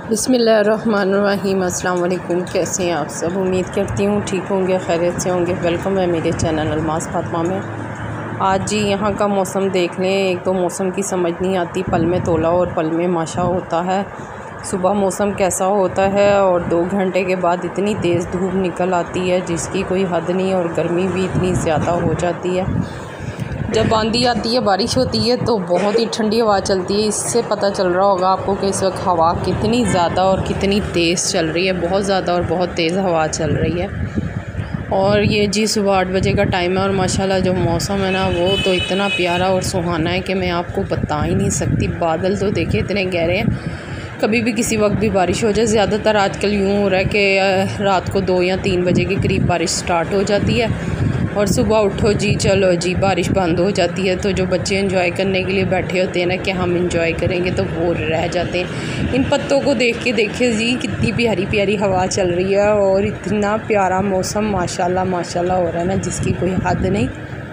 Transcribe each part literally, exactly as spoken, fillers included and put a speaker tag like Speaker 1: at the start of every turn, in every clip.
Speaker 1: बिस्मिल्लाहिर्रहमानिर्रहीम। अस्सलाम वालेकुम। कैसे हैं आप सब? उम्मीद करती हूँ ठीक होंगे, खैरियत से होंगे। वेलकम है मेरे चैनल अलमास फातिमा में। आज जी यहाँ का मौसम देख लें। एक तो मौसम की समझ नहीं आती, पल में तोला और पल में माशा होता है। सुबह मौसम कैसा होता है और दो घंटे के बाद इतनी तेज़ धूप निकल आती है जिसकी कोई हद नहीं, और गर्मी भी इतनी ज़्यादा हो जाती है। जब आंधी आती है, बारिश होती है तो बहुत ही ठंडी हवा चलती है। इससे पता चल रहा होगा आपको कि इस वक्त हवा कितनी ज़्यादा और कितनी तेज़ चल रही है। बहुत ज़्यादा और बहुत तेज़ हवा चल रही है। और ये जी सुबह आठ बजे का टाइम है और माशाल्लाह जो मौसम है ना वो तो इतना प्यारा और सुहाना है कि मैं आपको बता ही नहीं सकती। बादल तो देखिए इतने गहरे हैं, कभी भी किसी वक्त भी बारिश हो जाए। ज़्यादातर आजकल यूँ हो रहा है कि रात को दो या तीन बजे के करीब बारिश स्टार्ट हो जाती है और सुबह उठो जी चलो जी बारिश बंद हो जाती है। तो जो बच्चे एंजॉय करने के लिए बैठे होते हैं ना कि हम एंजॉय करेंगे, तो वो रह जाते हैं। इन पत्तों को देख के देखिए जी कितनी प्यारी प्यारी हवा चल रही है और इतना प्यारा मौसम माशाल्लाह माशाल्लाह हो रहा है ना जिसकी कोई हद नहीं।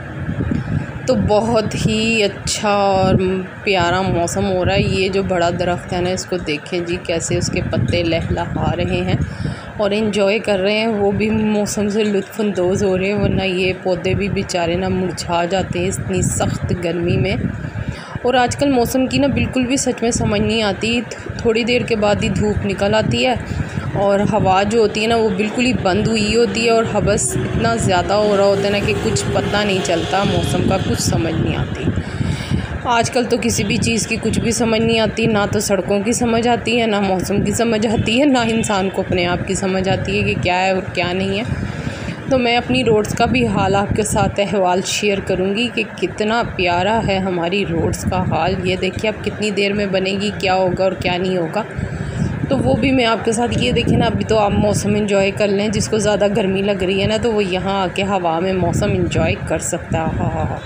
Speaker 1: तो बहुत ही अच्छा और प्यारा मौसम हो रहा है। ये जो बड़ा दरख्त है ना इसको देखें जी कैसे उसके पत्ते लहलहा रहे हैं और एंजॉय कर रहे हैं। वो भी मौसम से लुत्फ़अंदोज़ हो रहे हैं, वरना ये पौधे भी बेचारे ना मुरझा जाते हैं इतनी सख्त गर्मी में। और आजकल मौसम की ना बिल्कुल भी सच में समझ नहीं आती। थोड़ी देर के बाद ही धूप निकल आती है और हवा जो होती है ना वो बिल्कुल ही बंद हुई होती है और हवस इतना ज़्यादा हो रहा होता है ना कि कुछ पता नहीं चलता मौसम का, कुछ समझ नहीं आती। आजकल तो किसी भी चीज़ की कुछ भी समझ नहीं आती, ना तो सड़कों की समझ आती है, ना मौसम की समझ आती है, ना इंसान को अपने आप की समझ आती है कि क्या है और क्या नहीं है। तो मैं अपनी रोड्स का भी हाल आपके साथ अहवाल शेयर करूंगी कि कितना प्यारा है हमारी रोड्स का हाल। ये देखिए अब कितनी देर में बनेगी, क्या होगा और क्या नहीं होगा, तो वो भी मैं आपके साथ। ये देखें ना, अभी तो आप मौसम एंजॉय कर लें। जिसको ज़्यादा गर्मी लग रही है ना तो वो यहाँ आके हवा में मौसम एंजॉय कर सकता है। हाँ हाँ हाँ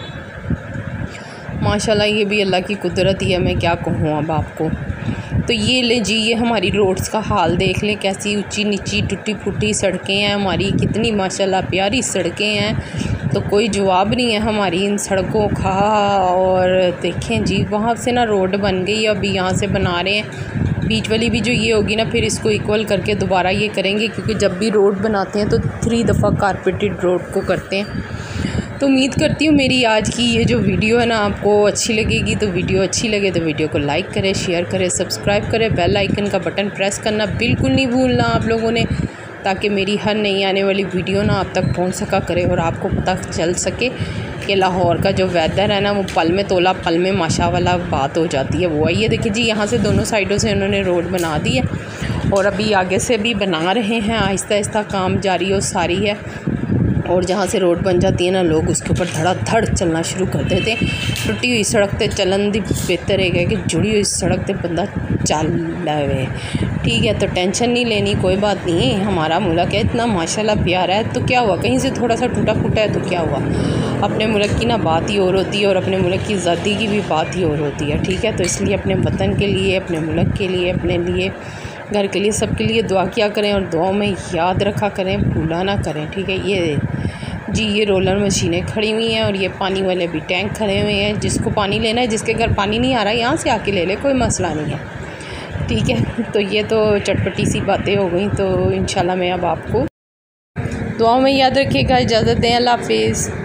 Speaker 1: माशाल्लाह, ये भी अल्लाह की कुदरत ही है, मैं क्या कहूँ अब आपको। तो ये ले जी, ये हमारी रोड्स का हाल देख लें, कैसी ऊंची नीची टूटी फूटी सड़कें हैं हमारी, कितनी माशाल्लाह प्यारी सड़कें हैं। तो कोई जवाब नहीं है हमारी इन सड़कों का। और देखें जी वहाँ से ना रोड बन गई, अभी यहाँ से बना रहे हैं। बीच वाली भी जो ये होगी ना फिर इसको इक्वल करके दोबारा ये करेंगे, क्योंकि जब भी रोड बनाते हैं तो थ्री दफ़ा कारपेटेड रोड को करते हैं। तो उम्मीद करती हूँ मेरी आज की ये जो वीडियो है ना आपको अच्छी लगेगी। तो वीडियो अच्छी लगे तो वीडियो को लाइक करें, शेयर करें, सब्सक्राइब करें। बेल आइकन का बटन प्रेस करना बिल्कुल नहीं भूलना आप लोगों ने, ताकि मेरी हर नई आने वाली वीडियो ना आप तक पहुँच सका करे और आपको पता चल सके कि लाहौर का जो वेदर है ना वो पल में तोला पल में माशा वाला बात हो जाती है। वो आइए देखिए जी, यहाँ से दोनों साइडों से उन्होंने रोड बना दी है और अभी आगे से भी बना रहे हैं। आहिस्ता आहिस्ता काम जारी और सारी है। और जहाँ से रोड बन जाती है ना लोग उसके ऊपर धड़ाधड़ चलना शुरू कर देते हैं। टूटी हुई सड़क पे चलन दी बेहतर है कि जुड़ी हुई सड़क पे बंदा चल रहे। ठीक है, तो टेंशन नहीं लेनी, कोई बात नहीं। हमारा मुल्क है इतना माशाल्लाह प्यारा है, तो क्या हुआ कहीं से थोड़ा सा टूटा फूटा है तो क्या हुआ। अपने मुल्क की ना बात ही और होती है और अपने मुल्क की आज़ादी की भी बात ही और होती है। ठीक है, तो इसलिए अपने वतन के लिए, अपने मुल्क के लिए, अपने लिए, घर के लिए, सबके लिए दुआ किया करें और दुआओं में याद रखा करें, भूला ना करें। ठीक है, ये जी ये रोलर मशीनें खड़ी हुई हैं और ये पानी वाले भी टैंक खड़े हुए हैं। जिसको पानी लेना है, जिसके घर पानी नहीं आ रहा यहाँ से आके ले ले, कोई मसला नहीं है। ठीक है, तो ये तो चटपटी सी बातें हो गई। तो इंशाल्लाह मैं अब आपको दुआओं में याद रखिएगा। इजाज़त दें, अल्लाह हाफिज़।